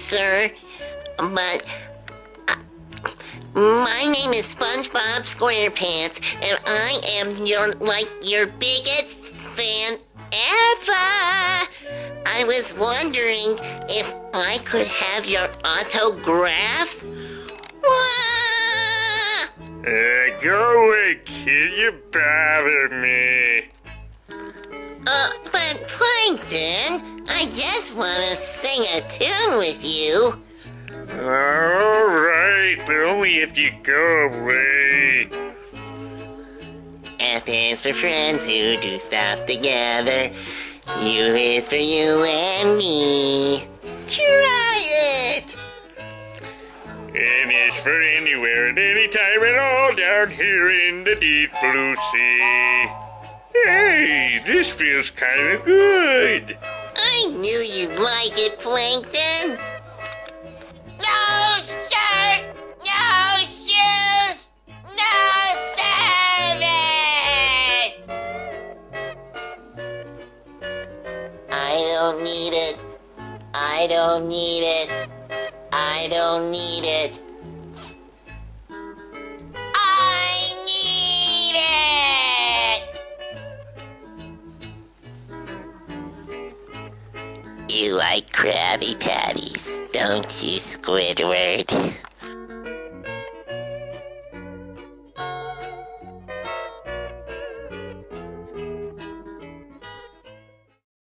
sir, but my name is SpongeBob SquarePants, and I am your biggest fan ever. I was wondering if I could have your autograph. Wah! Go away, kid. You bother me. But Plankton, I just want to sing a tune with you. Alright, but only if you go away. F is for friends who do stuff together. U is for you and me. Try it! N is for anywhere at any time at all down here in the deep blue sea. Hey, this feels kind of good. I knew you'd like it, Plankton. No shirt, no shoes, no service. I don't need it. I don't need it. I don't need it. I need it. You like Krabby Patties, don't you, Squidward?